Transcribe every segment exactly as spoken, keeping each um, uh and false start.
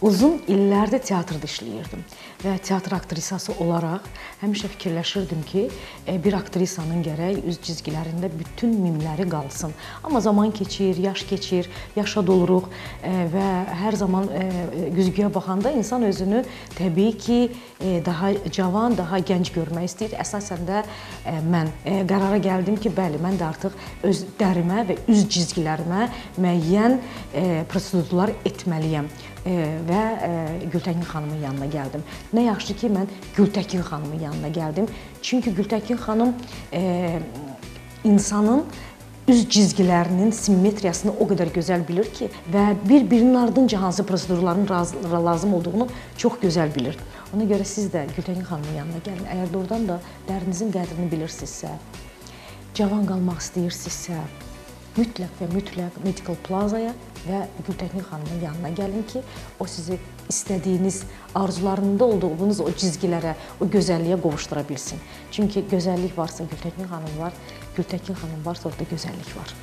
Uzun illərdir teatrda işləyirdim və teatr aktrisası olaraq həmişə fikirləşirdim ki, bir aktrisanın gərək üz cizgilərində bütün mimləri qalsın. Amma zaman keçir, yaş keçir, yaşa doluruq və hər zaman güzgüyə baxanda insan özünü təbii ki, daha cavan, daha gənc görmək istəyir. Əsasən də mən qərara gəldim ki, bəli, mən də artıq öz dərimə və üz cizgilərimə müəyyən prosedurlar etməliyəm. Və Gültəkin xanımın yanına gəldim. Nə yaxşı ki, mən Gültəkin xanımın yanına gəldim. Çünki Gültəkin xanım insanın üz cizgilərinin simmetriyasını o qədər gözəl bilir ki və bir-birinin ardınca hansı prosedurların lazım olduğunu çox gözəl bilir. Ona görə siz də Gültəkin xanımın yanına gəlin. Əgər doğrudan da dərinizin qədrini bilirsinizsə, cavan qalmaq istəyirsinizsə, mütləq və mütləq Medical Plazaya və Gültəkin xanımın yanına gəlin ki, o sizi istədiyiniz, arzularında olduğunuz o cizgilərə, o gözəlliyə qovuşdura bilsin. Çünki gözəllik varsa Gültəkin xanım var, Gültəkin xanım varsa orada gözəllik var.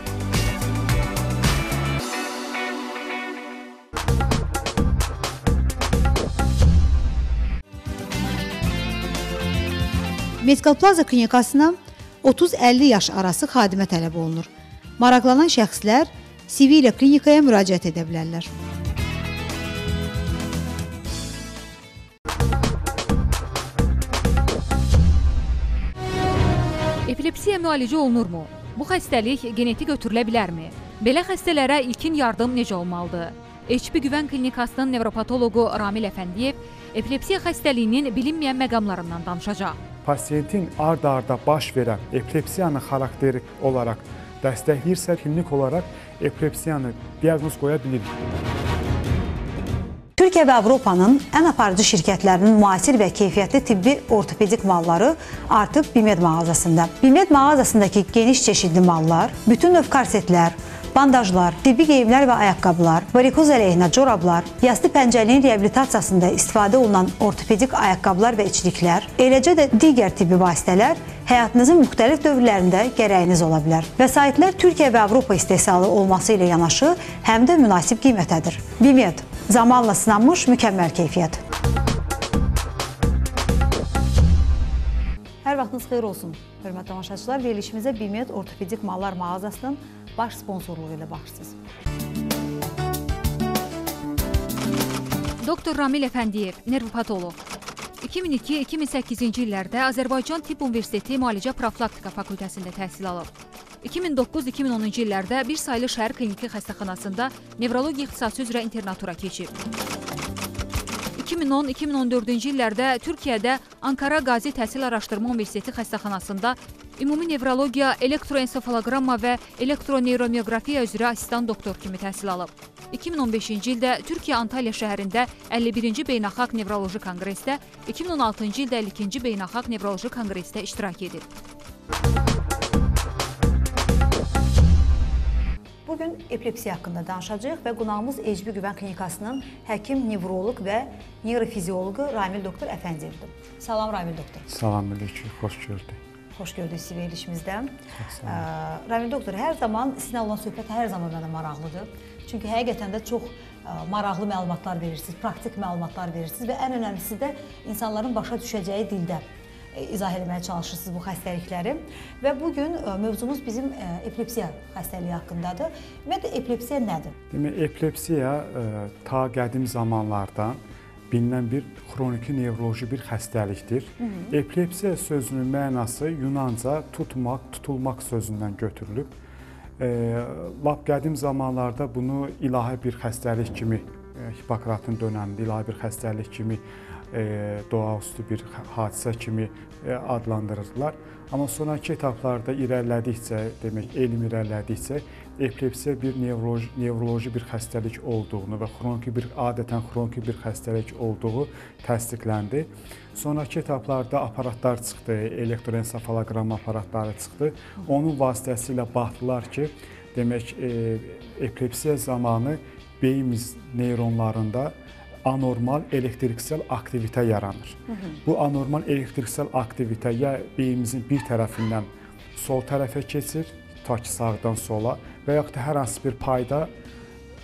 Medical Plaza klinikasına otuz əlli yaş arası xadimə tələb olunur. Maraqlanan şəxslər C V ilə klinikaya müraciət edə bilərlər. Epilepsiya müalicə olunurmu? Bu xəstəlik genetik ötürülə bilərmi? Belə xəstələrə ilkin yardım necə olmalıdır? H P Güvən Klinikasının nevropatoloqu Ramil Əfəndiyev epilepsiya xəstəliyinin bilinməyən məqamlarından danışacaq. Pasiyentin ard-arda baş verən epilepsiyanı xarakterik olaraq dəstəkləyirsə, klinik olaraq epilepsiyanı diaqnoz qoya bilirik. Türkiyə və Avropanın ən aparıcı şirkətlərinin müasir və keyfiyyətli tibbi ortopedik malları artıq Bimed mağazasında. Bimed mağazasındakı geniş çeşidli mallar, bütün növ korsetlər, bandajlar, tibbi geyimlər və ayaqqabılar, varikoz əleyhinə corablar, yastı pəncəliyin reabilitasiyasında istifadə olunan ortopedik ayaqqabılar və içliklər, eləcə də digər tibbi vasitələr həyatınızın müxtəlif dövrlərində gərəyiniz ola bilər. Vəsaitlər Türkiyə və Avropa istehsalı olması ilə yanaşı, həm də münasib qiymətədir. Bimed, zamanla sınanmış mükəmməl keyfiyyət. Hər vaxtınız xeyir olsun, hörmətli tamaşaçılar. Verilişimizə Bimed Ortopedik Mallar mağazasının baş sponsorluğu ilə baxırsınız. Doktor Ramil Əfəndiyev, nevropatoloq. iki min iki iki min səkkizinci illərdə Azərbaycan Tibb Universiteti Müalicə Profilaktika Fakültəsində təhsil alıb. iki min doqquz iki min onuncu illərdə bir saylı şəhər kliniki xəstəxanasında nevrologiya ixtisası üzrə internatura keçib. iki min on iki min on dördüncü illərdə Türkiyədə Ankara Qazi Təhsil Araşdırma Universiteti xəstəxanasında ümumi nevrologiya, elektroensefalogramma və elektroneyromiyografiya üzrə asistan doktor kimi təhsil alıb. iki min on beşinci ildə Türkiyə Antalya şəhərində əlli birinci Beynəlxalq Nevroloji Konqresdə, iki min on altıncı ildə əlli ikinci Beynəlxalq Nevroloji Konqresdə iştirak edib. Bugün epilepsiya haqqında danışacağıq və qonağımız H P Güvən Klinikasının həkim, nevroloq və neyrofizioloqu Ramil doktor Əfəndiyevdir. Salam Ramil doktor. Salam aleyküm, xoş gördük. Xoş gördük sizi verilişimizdə. Ramil doktor, hər zaman sizinlə olan söhbət hər zaman mənə maraqlıdır. Çünki həqiqətən də çox maraqlı məlumatlar verirsiniz, praktik məlumatlar verirsiniz və ən önəmlisi də insanların başa düşəcəyi dildə izah etməyə çalışırsınız bu xəstəlikləri. Və bugün mövzumuz bizim epilepsiya xəstəliyi haqqındadır. Ümumiyyətlə, epilepsiya nədir? Demək, epilepsiya ta qədim zamanlardan bilinən bir xroniki nevroloji bir xəstəlikdir. Hı -hı. Epilepsiya sözünün mənası Yunanca tutmaq, tutulmaq sözündən götürülüb. E, lap qədim zamanlarda bunu ilahi bir xəstəlik kimi, e, Hipokratın dönəmində ilahi bir xəstəlik kimi, e, doğaüstü bir hadisə kimi e, adlandırırdılar. Amma sonraki etaplarda irəlilədikcə, demək, elm irəlilədikcə epilepsiya bir nevroloji, nevroloji bir xəstəlik olduğunu və xroniki bir, adətən xroniki bir xəstəlik olduğu təsdiqləndi. Sonraki etaplarda aparatlar çıxdı, elektroensefaloqram aparatları çıxdı. Onun vasitəsilə baxdılar ki, demək, e, epilepsiya zamanı beyimiz neyronlarında anormal elektriksel aktivitə yaranır. Hı -hı. Bu anormal elektriksel aktivitə ya beyimizin bir tərəfindən sol tərəfə keçir, ta ki sağdan sola və yaxud da hər hansı bir payda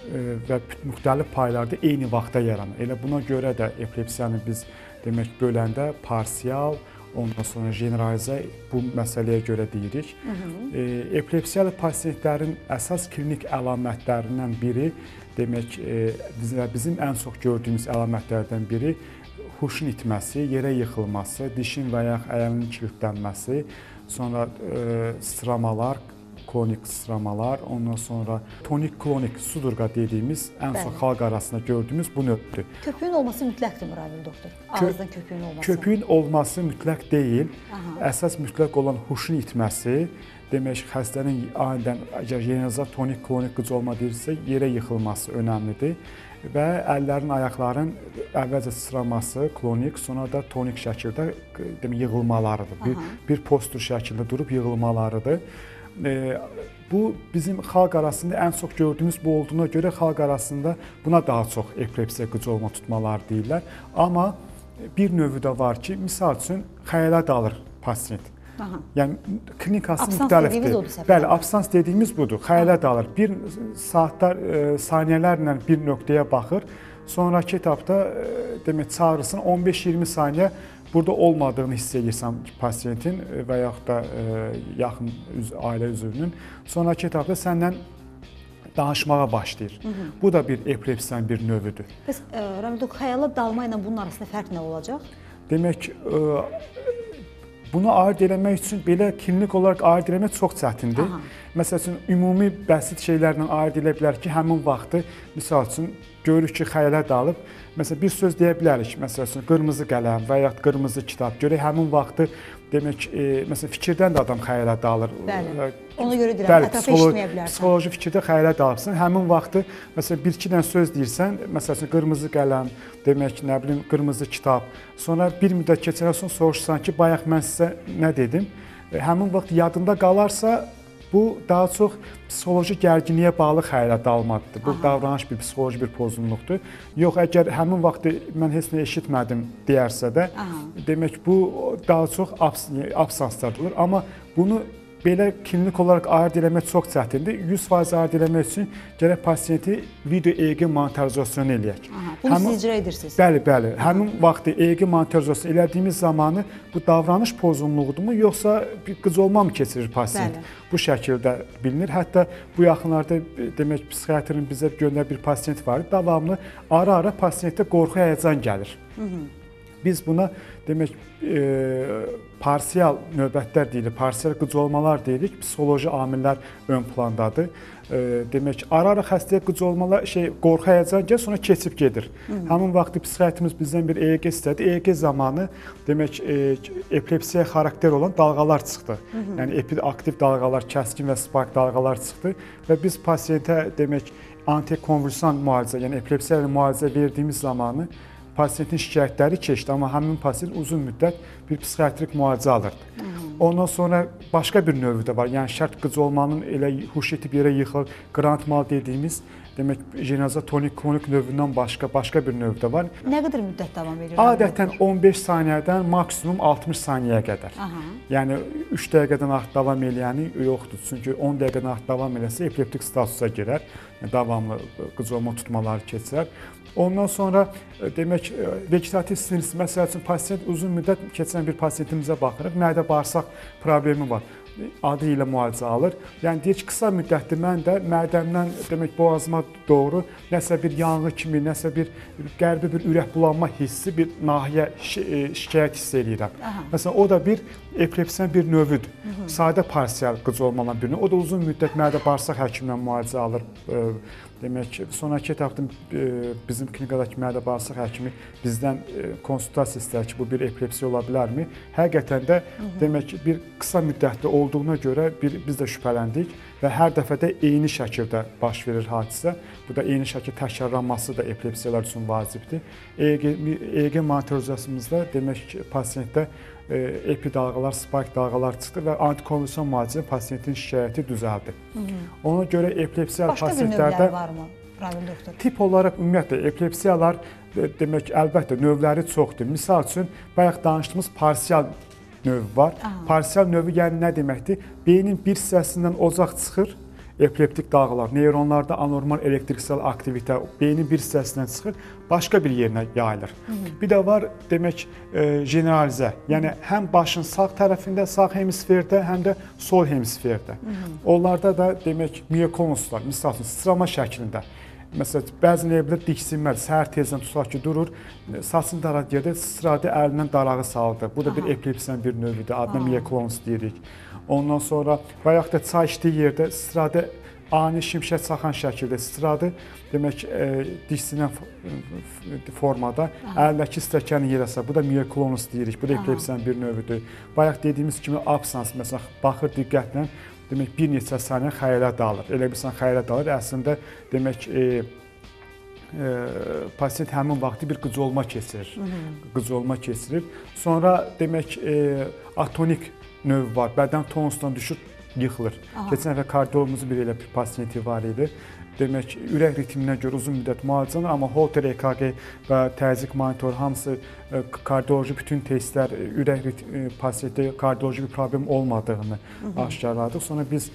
və müxtəlif paylarda eyni vaxtda yaranır. Elə buna görə də epilepsiyanı biz demək böləndə parsial, ondan sonra generalizə bu məsələyə görə deyirik. Hı -hı. E, epilepsiyalı pasientlərin əsas klinik əlamətlərindən biri demək e, bizim ən çox gördüyümüz əlamətlərdən biri huşun itməsi, yerə yıxılması, dişin və ya ayağının kilidlənməsi, sonra e, sıçramalar, klonik sıçramalar, ondan sonra tonik-klonik sudurqa dediyimiz ən çox xalq arasında gördüyümüz bu növdür. Köpüyün olması mütləqdir Rabil doktor? Ağızdan köpüyün olması? Köpüyün olması mütləq deyil. Aha. Əsas mütləq olan huşun itməsi, demək xəstənin anidən əgər yerinizə tonik-klonik qıcolma deyirsə, yerə yıxılması önəmlidir və əllərin, ayaqların əvvəlcə sıçraması, klonik, sonra da tonik şəkildə demək yığılmalarıdır. Bir, bir postur şəkildə durub yığılmalarıdır. E, bu bizim xalq arasında ən çox gördüyümüz bu olduğuna görə xalq arasında buna daha çox epilepsiya qıcolma tutmaları deyirlər. Amma bir növü də var ki, misal üçün xəyalə dalır pasient. Aha. Yəni klinikası müxtəlifdir. Bəli, absans dediyimiz budur. Xəyalə dalır. Bir saatlar, e, saniyələrlə bir nöqtəyə baxır. Sonrakı etapda e, demək çağırırsın on beş iyirmi saniyə burada olmadığını hiss edirsən pasiyentin və yaxud da e, yaxın üz, ailə üzvünün. Sonrakı etapda səndən danışmağa başlayır. Hı -hı. Bu da bir epilepsiyanın bir növüdür. Bəs e, Rabil doktor, xəyala dalma ilə bunun arasında fərq nə olacaq? Demək, e, bunu ayırd eləmək üçün belə klinik olaraq ayırd eləmək çox çətindir. Aha. Məsəl üçün ümumi bəsit şeylərlə ayırd elə bilər ki, həmin vaxtı misal üçün görürük ki, xəyalə dalıb. Məsələn, bir söz deyə bilərik, məsəl üçün qırmızı qələm və ya qırmızı kitab. Görək həmin vaxtı demək, e, məsələn, fikirdən də adam xəyalə dalır. Bəli. Ona görə deyirəm, ətrafı eşitməyə bilərsən. Psixoloji fikirdə xəyalə dalıbsan. Həmin vaxtı məsələn bir-iki dənə söz deyirsən, məsəl üçün qırmızı qələm, demək, nə bilim, qırmızı kitab. Sonra bir müddət keçəndən sonra soruşsan ki, bayaq mən sizə nə dedim? E, həmin vaxt yadında qalarsa, bu daha çox psixoloji gərginliyə bağlı xəyalə dalmadır. Bu Aha. davranış bir psixoloji bir pozğunluqdur. Yox, əgər həmin vaxtı mən heç nə eşitmədim deyərsə də, Aha. demək bu daha çox abs absanslardır. Amma bunu belə klinik olaraq ayırd eləmək çox çətindir. yüz faiz ayırd eləmək üçün gərək pasiyenti video E E G monitorizasiyonu eləyək. Bunu həmin, siz icra edirsiniz? Bəli, bəli. Aha. Həmin vaxtı E E G monitorizasiyonu elədiyimiz zamanı bu davranış pozğunluğudumu, yoxsa bir qıcolma mı keçirir pasiyent? Bəli. Bu şəkildə bilinir. Hətta bu yaxınlarda demək psixiatrın bizə göndərdiyi bir pasiyent var. Davamlı ara-ara pasiyentdə qorxu, həyəcan gəlir. Hı -hı. Biz buna demək e, parsial növbətlər deyilir, parsial qıcolmalar deyirik. Psixoloji amillər ön plandadır. E, demək ara-ara xəstəyə qıcolmalar, şey qorxu, həyəcan gəlir, sonra keçib gedir. Hı -hı. Həmin vaxtı psixiatrımız bizdən bir E E G istədi. E E G zamanı demək e, epilepsiya xarakter olan dalğalar çıxdı. Hı -hı. Yəni epiaktiv dalğalar, kəskin və spark dalğalar çıxdı və biz pasiyentə demək antikonvulsiyon müalicə, yəni epilepsiya ilə müalicə verdiyimiz zamanı pasiyentin şikayətləri keçdi, amma həmin pasiyent uzun müddət bir psixiatrik müalicə alırdı. Hı -hı. Ondan sonra başqa bir növü də var. Yəni şərt qıcolmanın elə huş itib yerə yıxıl, qrant mal dediyimiz demək jenazə tonik-klonik növündən başqa başqa bir növ də var. Nə qədər müddət davam edir? Adətən on beş saniyədən maksimum altmış saniyəyə qədər. Aha. Yəni üç dəqiqədən artıq davam eləyəni yoxdur. Çünki on dəqiqədən artıq davam eləsə epileptik statusa girər. Yəni davamlı qıcolma tutmaları keçirər. Ondan sonra demək vegetativ sinus, məsəl üçün pasiyent uzun müddət keçən bir pasiyentimizə baxırıq, mədə bağırsaq problemi var. Adı ilə müalicə alır. Yəni deyir ki, qısa müddətdə mən də mədəmdən demək boğazıma doğru nəsə bir yanğı kimi, nəsə bir qəribə bir ürək bulanma hissi, bir nahiyə şikayət hiss edirəm. Aha. Məsələn, o da bir epilepsiyanın bir növüdür. Hı -hı. Sadə parsial qıcolmaların bir növü. O da uzun müddət mədə bağırsaq həkimindən müalicə alır. Demək, sonrakı etapda bizim klinikadakı mədə bağırsaq həkimi bizdən konsultasiya istər ki, bu bir epilepsiya ola bilərmi? Həqiqətən də Hı -hı. demək bir qısa müddətli olduğuna görə bir, biz də şübhələndik və hər dəfə də eyni şəkildə baş verir hadisə. Bu da eyni şəkildə təkrarlanması da epilepsiyalar üçün vacibdir. E E G monitorizasiyamızda demək ki, pasiyentdə epi dalğalar, spike dalğalar çıxdı və antikonvulsiyon müalicə pasiyentin şikayəti düzəldi. Hı -hı. Ona görə epilepsiya pasientlərdə başqa bir növləri varmı, Rabil doktor? Tip olaraq ümumiyyətlə epilepsiyalar demək əlbəttə növləri çoxdur. Misal üçün bayaq danışdığımız parsial növü var. Aha. Parsial növü yəni nə deməkdir? Beynin bir hissəsindən ocaq çıxır, epileptik dalğalar, neyronlarda anormal elektriksel aktivitə beynin bir hissəsindən çıxır, başqa bir yerinə yayılır. Hı -hı. Bir də var, demək, e, generalizə, yəni həm başın sağ tərəfində, sağ hemisferdə, həm də sol hemisferdə. Hı -hı. Onlarda da demək miokonuslar, misal üçün sırama şəklində. Məsələn, bəzi növlər diksinmər, səhər tezdən tutaq ki, durur, saçını daraq yerdə sıradə əlindən darağı saldı. Bu da bir epilepsiyanın bir növüdür, adına miokonus deyirik. Ondan sonra və yaxud da çay içdiyi yerdə sıradə ani şimşək çaxan şəkildə sıradı, demək, e, diksinən formada əlindəki stəkanı yerə salır. Bu da miokonus deyirik, bu da epilepsiyanın bir növüdür. Bayaq dediyimiz kimi absans, məsələn, baxır diqqətlə, demək, bir neçə saniyə xəyalə dalır. Elə bilsən xəyalə dalır, əslində, demək, e, e, pasiyent həmin vaxtı bir qıcolma keçirir. Hı -hı. Qıcolma keçirir. Sonra, demək, e, atonik növ var, bədən tonusdan düşür, yıxılır. Aha. Keçən dəfə kardiologumuzun bir elə bir pasiyenti var idi. Demək, ürək ritminə görə uzun müddət müalicə alınır, amma Holter E K G və təzyiq monitoru hamısı kardioloji bütün testlər ürək pasiyentdə kardioloji bir problem olmadığını aşkarladı. Sonra biz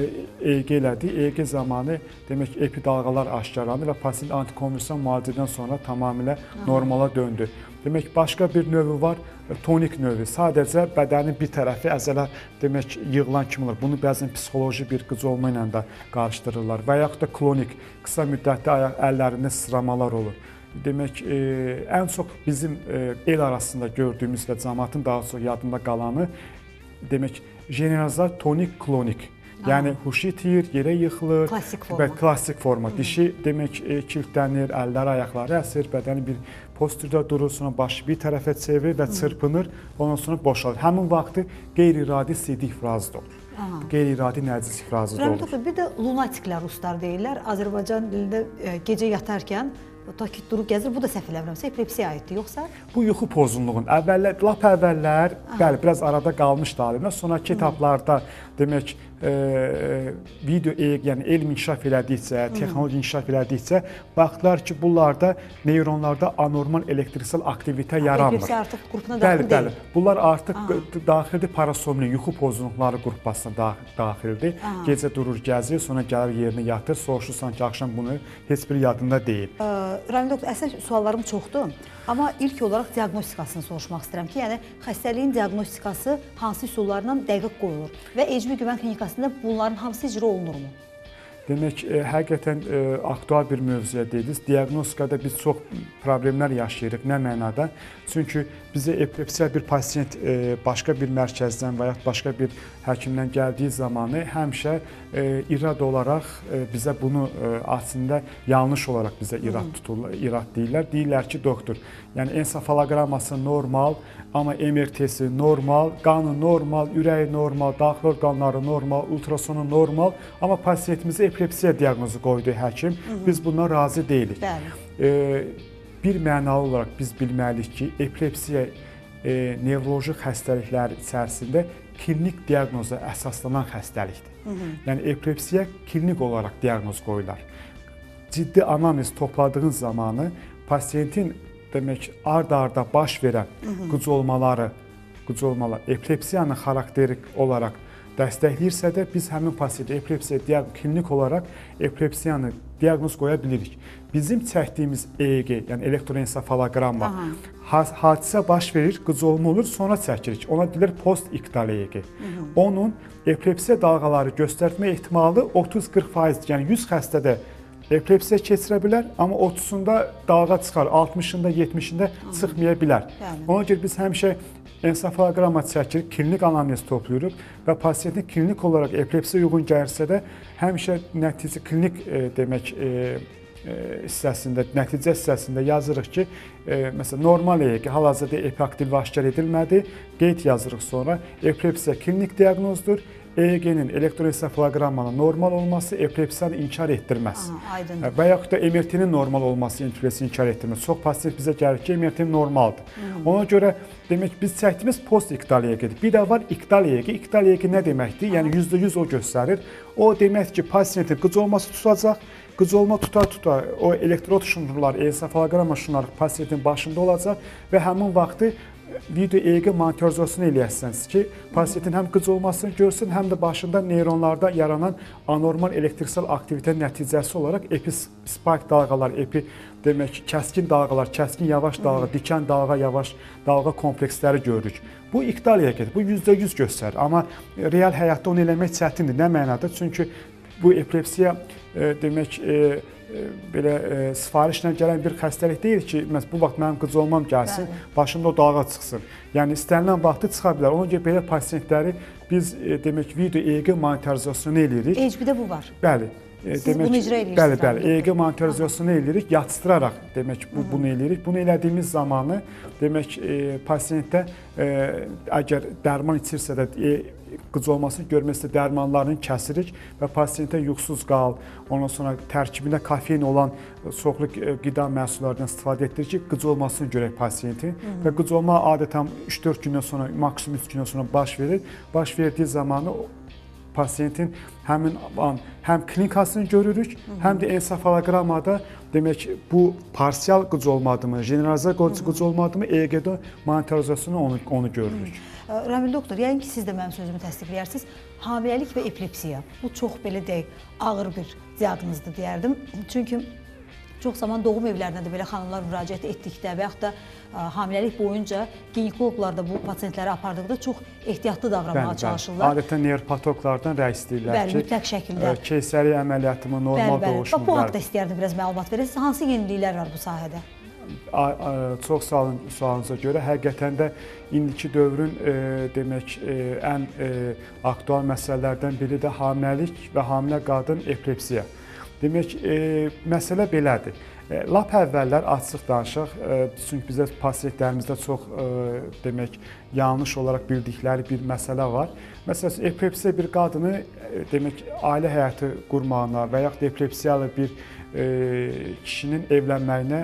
E G elədik. E G zamanı demək epi dalğalar aşkarlandı və pasiyent antikonvulsiyon müalicədən sonra tamamilə normala döndü. Demək, başqa bir növü var, tonik növü. Sadəcə bədənin bir tərəfi əzələ demək yığılan kimi olur. Bunu bəzən psixoloji bir qıcolma ilə də qarışdırırlar və yaxud da klonik, qısa müddətli ayaq əllərində sıçramalar olur. Demək, e, ən çox bizim e, el arasında gördüyümüz və cəmaətin daha çox yadında qalanı demək generalizar tonik klonik. Yəni huşu itir, yerə yıxılır. Klassik forma. Və klassik forma. Dişi demək e, kiltlənir, əllər, ayaqları əsir, bədəni bir postürdə durur, sonra başı bir tərəfə çevirir və çırpınır, ondan sonra boşalır. Həmin vaxtı qeyri-iradi sidik ifrazı da olur. Qeyri-iradi nəzis ifrazı da olur. Doktor, bir də lunatiklər ruslar deyirlər. Azərbaycan dilində e, gecə yatarkən takit durub gəzir. Bu da səhv eləmirəmsə epilepsiya aiddir, yoxsa? Bu yuxu pozğunluğun əvvəllər, lap əvvəllər, bəli, biraz arada qalmışdı alimlər. Sonra kitablarda demək e, video, e, yəni elm inkişaf elədikcə, texnologiya inkişaf elədikcə baxdılar ki, bunlarda neyronlarda anormal elektriksel aktivitə yaranmır. Epilepsiya artıq qrupuna daxil deyil. Bəli, bəli. Bunlar artıq daxildir parasomniya, yuxu pozğunluqları qrupasına daxildir. Gecə durur, gəzir, sonra gəlir yerinə yatır, soruşursan ki, axşam bunu heç bir yadında deyil. Ramil doktor, əslində suallarım çoxdur, amma ilk olaraq diaqnostikasını soruşmaq istəyirəm ki, yəni xəstəliyin diaqnostikası hansı üsullarla dəqiq qoyulur və Ecmi Güvən Klinikasında bunların hamısı icra olunurmu? Demək, e, həqiqətən e, aktual bir mövzuya deyirsiniz. Diaqnostikada biz çox problemlər yaşayırıq. Nə mənada? Çünki bizə epilepsiya bir pasiyent e, başqa bir mərkəzdən və ya başqa bir həkimdən gəldiyi zamanı həmişə e, irad olaraq e, bizə bunu e, aslında yanlış olaraq bizə irad tuturlar, irad deyirlər. Deyirlər ki, doktor, yəni ensefaloqramması normal, amma M R T-si normal, qanı normal, ürəyi normal, daxili orqanları normal, ultrasonu normal, amma pasiyentimizə epilepsiya diaqnozu qoydu həkim. Biz bundan razı deyilik. E, bir mənalı olaraq biz bilməliyik ki, epilepsiya e, nevroloji xəstəliklər içərisində klinik diaqnoza əsaslanan xəstəlikdir. Hı -hı. Yəni epilepsiya klinik olaraq diaqnoz qoyular. Ciddi analiz topladığın zamanı pasiyentin demək ard-arda baş verən qıcolmaları, qıcolmalar epilepsiyanın xarakterik olaraq dəstəkləyirsə də biz həmin pasiyentə epilepsiya klinik olaraq epilepsiyanı diaqnoz qoya bilirik. Bizim çəkdiyimiz E G, yəni elektroensefaloqramma, hadisə baş verir, qıcolma olur, sonra çəkirik. Ona deyilir post-iktal E G. Onun epilepsiya dalğaları göstərmə ehtimalı otuz qırx faizdir. Yəni yüz xəstədə epilepsiya keçirə bilər, amma otuzunda dalğa çıxar, altmışında, yetmişində çıxmaya bilər. Ona görə biz həmişə ensefaloqramma çəkirik, klinik anamnez toplayırıq və pasiyentin klinik olaraq epilepsiya uyğun gəlirsə də həmişə nəticə klinik e, demək e, e, hissəsində, nəticə hissəsində yazırıq ki, e, məsələn normal E G hal-hazırda epiaktiv aşkar edilmədi, qeyd yazırıq sonra epilepsiya klinik diaqnozdur. E G-nin elektroensefalogrammanın normal olması epilepsiyanı inkar etdirməz. Aha, və yaxud da M R T-nin normal olması epilepsiyayı inkar etdirməz. Çox pasiyent bizə gəlir ki, M R T normaldır. Hı. Ona görə demək biz çəkdiyimiz post-iktal E G-dir. Bir də var iktal E G. İktal E G nə deməkdir? Yəni yüzdə yüz o göstərir. O deməkdir ki, pasiyentin qıcolması tutacaq. Qıcolma tuta-tuta o elektrod şunurlar, ensefalogramma şunları pasiyentin başında olacaq və həmin vaxtı video E E G monitorizasiyonu eləyəsiniz ki, pasiyentin həm qıcolmasını görsün, həm də başında neyronlarda yaranan anormal elektriksel aktivitə nəticəsi olaraq epispike dalğalar, epi demək ki, kəskin dalğalar, kəskin yavaş dalğa, dikən dalğa, yavaş dalğa kompleksləri görürük. Bu iqdal hərəkət, bu yüzdə yüz göstərir, amma real həyatda onu eləmək çətindir. Nə mənada? Çünki bu epilepsiya e, demək e, e, belə e, sifarişlə gələn bir xəstəlik deyil ki, məs bu vaxt mənim qıcolmam gəlsin, bəli, başımda o dalğa çıxsın. Yəni istənilən vaxtı çıxa bilər. Ona görə belə pasiyentləri biz e, demək video E E G monitorizasiyonu eləyirik. H B-də bu var. Bəli. Siz demək, bunu icra edirsiniz. Bəli, bəli. E E G monitorizasiyonu eləyirik, yatışdıraraq demək bu, bunu eləyirik. Bunu elədiyimiz zamanı demək e, pasiyentdə e, əgər dərman içirsə də e, qıcolmasını görməksə dərmanlarını kəsirik və pasiyentə yuxusuz qal, ondan sonra tərkibində kofein olan çoxlu qida məhsullarından istifadə etdirir ki, qıcolmasını görək pasiyentin və qıcolma adətən üç dörd gündən sonra, maksimum üç gündən sonra baş verir. Baş verdiyi zamanı pasiyentin həmin an həm klinikasını görürük, həm də ensefaloqramada demək bu parsial qıcolmadımı, generalizə qıcolmadımı E E G-də monitorizasiyonu onu, onu görürük. Ramil doktor, yəqin ki, siz də mənim sözümü təsdiqləyirsiniz. Hamiləlik və epilepsiya bu çox belə deyək, ağır bir diaqnozdur deyərdim. Çünki çox zaman doğum evlərinə də belə xanımlar müraciət etdikdə və yaxud da ə, hamiləlik boyunca ginekoloqlar da bu pasiyentləri apardıqda çox ehtiyatlı davranmağa bəli, çalışırlar. Bəli. Adətən nevropatoloqlar rəy istəyirlər bəli, ki, mütləq şəkildə keysəriyyə əməliyyatımı, normal bəli, bəli. doğuşmu. Bu haqda istəyərdim biraz məlumat verəsiniz. Hansı yeniliklər var bu sahədə? A, a, çox sağ olun sualınıza görə. Həqiqətən də indiki dövrün e, demək e, ən e, aktual məsələlərdən biri də hamiləlik və hamilə qadın epilepsiya. Demək, e, məsələ belədir. E, lap əvvəllər açıq danışaq, e, çünki bizə pasientlərimizdə çox e, demək, yanlış olaraq bildikləri bir məsələ var. Məsələn, epilepsiya bir qadını e, demək, ailə həyatı qurmağına və yaxud da epilepsiyalı bir e, kişinin evlənməyinə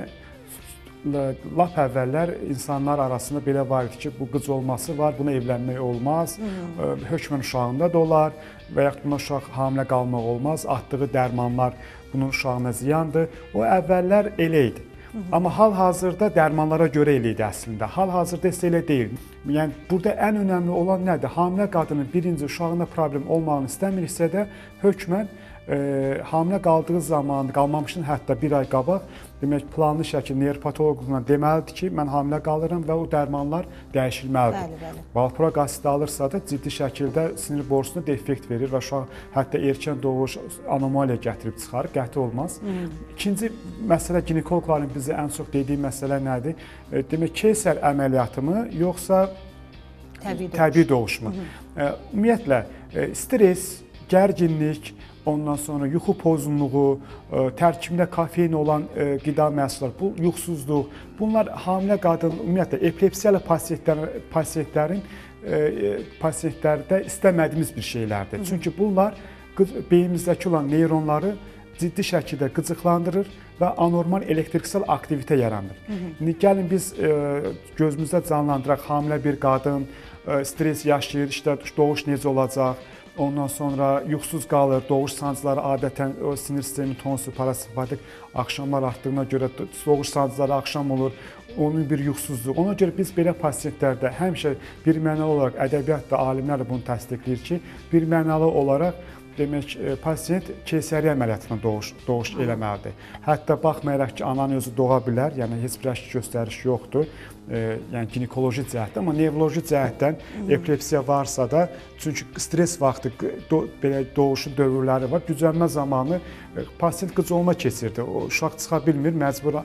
lap əvvəllər insanlar arasında belə var idi ki, bu qız olması var, buna evlənmək olmaz, hmm. hökmən uşağında da olar və yaxud buna uşaq hamilə qalmaq olmaz, atdığı dərmanlar bunun uşağına ziyandır. O əvvəllər elə idi. Hı -hı. Amma hal-hazırda dərmanlara görə elə idi əslində. Hal-hazırda isə elə deyil. Yəni burada ən önəmli olan nədir? Hamilə qadının birinci uşağında problem olmağını istəmirsə də hökmən e, hamilə qaldığı zaman, qalmamışın hətta bir ay qabaq demək planlı şəkildə nevropatoloqla deməlidir ki, mən hamilə qalıram və o dərmanlar dəyişilməlidir. Bəli, bəli. Valproq asidi alırsa da ciddi şəkildə sinir borusuna defekt verir və uşaq hətta erkən doğuş anomaliya gətirib çıxarır, qəti olmaz. Hmm. İkinci məsələ ginekoloqların bizə ən çox dediyi məsələ nədir? E, demək keysər əməliyyatımı yoxsa təbii doğuş. Təbii doğuşmu? Hı -hı. E, ümumiyyətlə e, stres, gərginlik, ondan sonra yuxu pozğunluğu, tərkibində kofein olan qida məhsulları, bu yuxusuzluq, bunlar hamilə qadın, ümumiyyətlə epilepsiyalı pasiyentlərin, pasiyentlərin pasiyentlərdə istəmədiyimiz bir şeylərdir. Hı -hı. Çünki bunlar beynimizdəki olan neyronları ciddi şəkildə qıcıqlandırır və anormal elektriksel aktivitə yaranır. Hı -hı. İndi gəlin biz gözümüzdə canlandıraq, hamilə bir qadın stres yaşayır, işte doğuş necə olacaq, ondan sonra yuxusuz qalır, doğuş sancıları adətən o sinir sistemi tonus, parasimpatik axşamlar artdığına görə doğuş sancıları axşam olur, onun bir yuxusuzluğu. Ona görə biz belə pasiyentlərdə həmişə bir mənalı olaraq ədəbiyyatda alimlər də bunu təsdiqləyir ki, bir mənalı olaraq demək pasiyent keysəriyyə əməliyyatına doğuş doğuş eləməlidir. Hətta baxmayaraq ki, anan özü doğa bilər, yəni heç bir əşki göstəriş yoxdur. E, yəni ginekoloji cəhətdən, amma nevroloji cəhətdən epilepsiya varsa da, çünki stres vaxtı do, belə doğuşun dövrləri var, gücənmə zamanı e, pasiyent qıcolma keçirdi. O uşaq çıxa bilmir, məcbur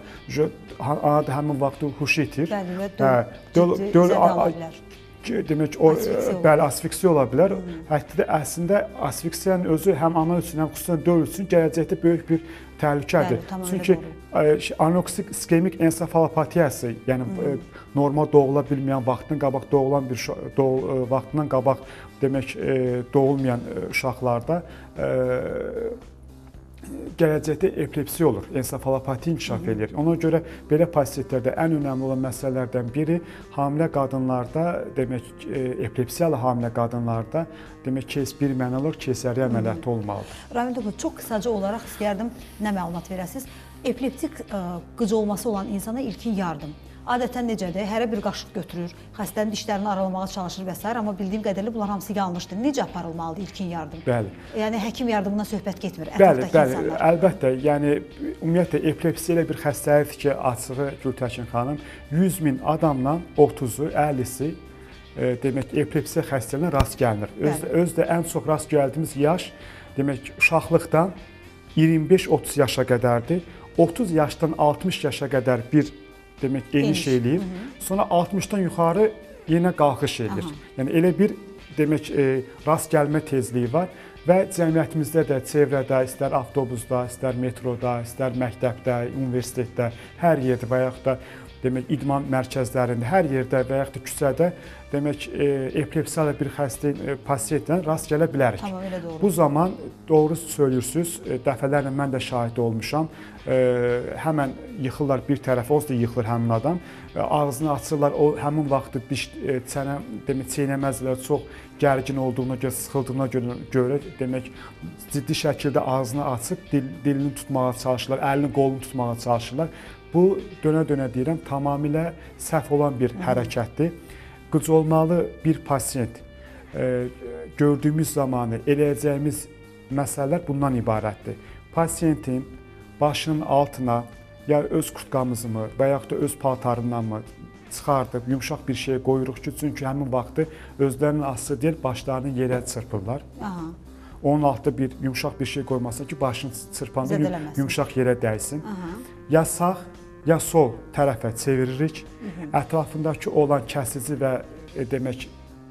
ana da həmin vaxtı huşu itir. Bəli, və döl, döl, döl, döl demək o asfiksiya bəli asfiksiya ola bilər. Hmm. Hətta da əslində asfiksiyanın özü həm ana üçün, həm xüsusən döl üçün gələcəkdə böyük bir təhlükədir. Bəli, çünki anoksik iskemik ensefalopatiyası, yəni hmm. normal doğula bilməyən, vaxtından qabaq doğulan bir doğ, vaxtından qabaq demək doğulmayan uşaqlarda e, gələcəkdə epilepsiya olur, ensefalopatiya inkişaf edir. Ona görə belə pasiyentlərdə ən önəmli olan məsələlərdən biri hamilə qadınlarda, demək epilepsiyalı hamilə qadınlarda demək keys bir mənalı keysəriyyə əməliyyatı olmalıdır. Ramil doktor, çox qısaca olaraq istəyərdim nə məlumat verəsiniz? Epileptik qıc olması olan insana ilkin yardım adətən necədir? Hərə bir qaşıq götürür, xəstənin dişlərini aralamağa çalışır və s. Amma bildiyim qədərilə bunlar hamısı yanlışdır. Necə aparılmalıdır ilkin yardım? Bəli. Yəni həkim yardımından söhbət getmir Bəli, ətrafdakı bəli, insanlar. əlbəttə. Yəni ümumiyyətlə epilepsiya elə bir xəstəlikdir ki, açığı Gültəkin xanım, yüz min adamdan otuzu, əllisi e, demək epilepsiya xəstəliyinə rast gəlinir. Öz, özdə ən çox rast gəldiyimiz yaş demək uşaqlıqdan iyirmi beş otuz yaşa qədərdir. otuz yaşdan altmış yaşa qədər bir demək eniş eləyir. Sonra altmışdan yuxarı yenə qalxış edir. Yəni elə bir demək e, rast gəlmə tezliyi var və cəmiyyətimizdə də çevrədə, istər avtobusda, istər metroda, istər məktəbdə, universitetdə, hər yerdə və yaxud da demək idman mərkəzlərində, hər yerdə və yaxud da küçədə demək e, epilepsiyalı bir xəstə e, pasientlə rast gələ bilərik. Tamamilə doğru. Bu zaman doğru söylürsüz, e, dəfələrlə mən də şahid olmuşam. E, həmən yıxırlar bir tərəfə, o da yıxılır həmin adam. E, ağzını açırlar, o həmin vaxtı diş e, çənə demək çeynəməzlər, çox gərgin olduğuna görə, sıxıldığına görə, görə demək ciddi şəkildə ağzını açıb dil, dilini tutmağa çalışırlar, əlini, qolunu tutmağa çalışırlar. Bu dönə-dönə deyirəm, tamamilə səhv olan bir hərəkətdir. Qıcolmalı bir pasiyent e, gördüyümüz zamanı eləyəcəyimiz məsələlər bundan ibarətdir. Pasiyentin başının altına ya öz kurtkamızı mı və yaxud da öz paltarından mı çıxardıb yumşaq bir şey qoyuruq ki, çünki həmin vaxtı özlərinin asılı deyil, başlarını yerə çırpırlar. Aha. Onun altında bir yumşaq bir şey qoymasın ki, başını çırpanda yumşaq yerə dəysin. Aha. Ya sağ, ya sol tərəfə çeviririk. Hı -hı. Ətrafındakı olan kəsici və e, demək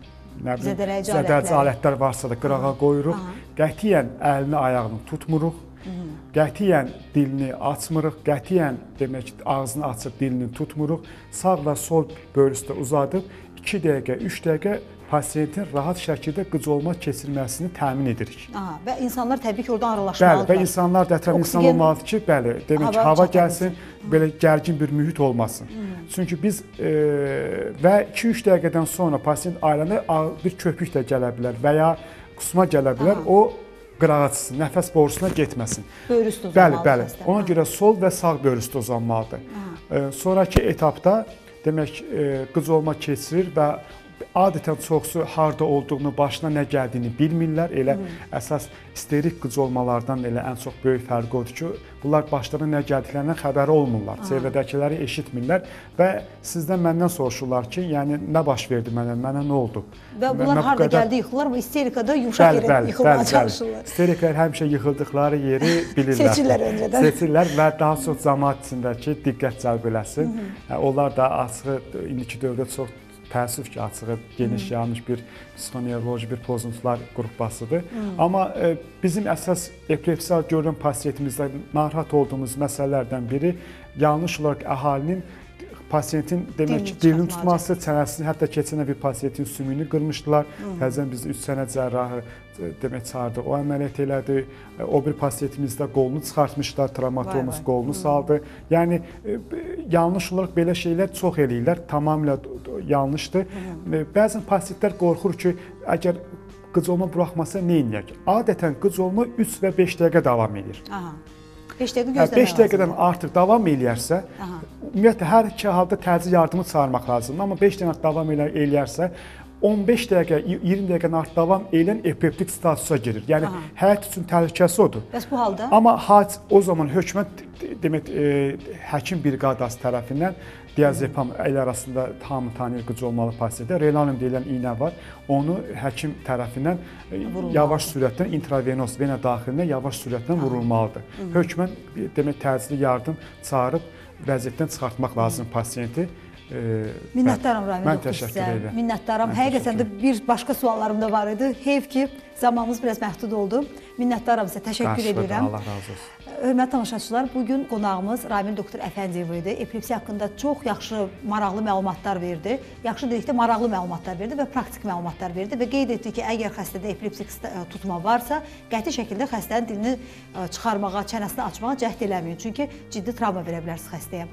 nə bilim zədələyici, zədələyici alətlər varsa da qırağa qoyuruq. Aha. Qətiyyən əlini, ayağını tutmuruq. Hı -hı. Qətiyyən dilini açmırıq. Qətiyyən demək ağzını açıb dilini tutmuruq. Sağ və sol bölüsdə uzadıb iki dəqiqə, üç dəqiqə pasiyentin rahat şəkildə qıcolma keçirməsini təmin edirik. Aha, və insanlar təbii ki, oradan aralaşmalıdır. Bəli, və insanlar da ətraf insan olmalıdır ki, bəli, demək hava, hava gəlsin, belə gərgin bir mühit olmasın. Hmm. Çünki biz e, və iki üç dəqiqədən sonra pasiyent ailənə bir köpük də gələ bilər və ya qusma gələ bilər, aha, o qırağa çıxsın, nəfəs borusuna getməsin. Böyür üstə uzanmalıdır. Bəli, bəli. Ona görə sol və sağ böyür üstə uzanmalıdır. E, sonraki etapda demək e, qıcolma keçirir və adətən çoxsu harda olduğunu, başına nə gəldiyini bilmirlər. Elə hmm. əsas isterik qıcolmalardan elə ən çox böyük fərqi odur ki, bunlar başlarına nə gəldiklərindən xəbəri olmurlar. Çevrədəkiləri eşitmirlər və sizdən məndən soruşurlar ki, yəni nə baş verdi mənə, mənə nə oldu? Və bunlar mən harda qədər... gəldi yıxırlar mı? İsterikada yumşaq bəli, yerə yıxılmağa bəli, çalışırlar. İsteriklər həmişə yıxıldıqları yeri bilirlər. Seçirlər öncədən. Seçirlər və daha çox cəmaət içindəki diqqət cəlb eləsin. Hı -hı. Onlar da açığı indiki dövrdə çox təəssüf ki, açığı geniş yayılmış bir psixonevroloji bir pozuntular qrupasıdır. Hmm. Amma e, bizim əsas epilepsiya görülən pasiyentimizdə narahat olduğumuz məsələlərdən biri yanlış olaraq əhalinin pasiyentin demək ki, dilini tutması, çənəsini, hətta keçən bir pasiyentin sümüyünü qırmışdılar. Təzən biz üç sənə cərrahı demək çağırdıq. O əməliyyat elədi. O bir pasiyentimizdə qolunu çıxartmışlar, travmatologumuz qolunu saldı. Yəni yanlış olaraq belə şeylər çox eləyirlər. Tamamilə yanlışdır. Bəzən pasiyentlər qorxur ki, əgər qıcolma buraxmasa nə edəcək? Adətən qıcolma üç və beş dəqiqə davam edir. Aha. beş dəqiqə gözləmək beş dəqiqədən artıq davam eləyərsə, ümumiyyətlə hər iki halda təcili yardımı çağırmaq lazımdır. Amma beş dəqiqə davam eləyərsə, on beş dəqiqə, iyirmi dəqiqədən artıq davam edən epileptik statusa girir. Yəni aha, həyat üçün təhlükəsi odur. Bəs bu halda? Amma hac o zaman hökumət demək e, həkim briqadası tərəfindən diazepam el arasında hamı tanıyır qıcolmalı pasiyentdə relanium deyilən iynə var. Onu həkim tərəfindən vurulmalı, yavaş sürətlə intravenos vena daxilinə yavaş sürətlə vurulmalıdır. Hı. Hökmən demək təcili yardım çağırıb vəziyyətdən çıxartmaq lazım pasiyenti. Minnətdaram Ramin doktor sizə. Minnətdaram. Həqiqətən də bir başqa suallarım da var idi. Heyf ki, zamanımız biraz məhdud oldu. Minnətdaram sizə. Təşəkkür edirəm. Allah razı olsun. Hörmətli tamaşaçılar, bugün qonağımız Ramin doktor Əfəndiyev idi. Epilepsiya haqqında çox yaxşı, maraqlı məlumatlar verdi. Yaxşı dedikdə maraqlı məlumatlar verdi və praktik məlumatlar verdi və qeyd etdi ki, əgər xəstədə epileptik tutma varsa, qəti şəkildə xəstənin dilini çıxarmağa, çənəsini açmağa cəhd eləməyin. Çünki ciddi travma verə bilərsiniz xəstəyə.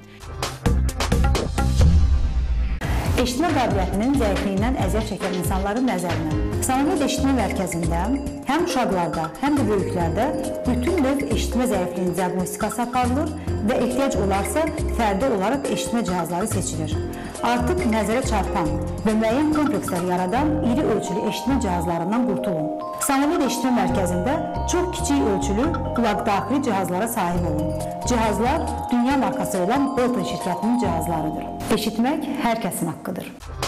Eşitmə qabiliyyətinin zəifliyindən əziyyət çəkən insanların nəzərinə Samimiyet Eşitmə Mərkəzində həm uşaqlarda, həm də böyüklərdə bütün növ eşitmə zəifliyi hədəfli diaqnostikası aparılır və ehtiyac olarsa fərdi olaraq eşitmə cihazları seçilir. Artıq nəzərə çarpan və müəyyən komplekslər yaradan iri ölçülü eşitmə cihazlarından qurtulun. Samolot eşitmə mərkəzində çox kiçik ölçülü qulaqdaxili cihazlara sahib olun. Cihazlar dünya markası olan Bolton şirkətinin cihazlarıdır. Eşitmək hər kəsin haqqıdır.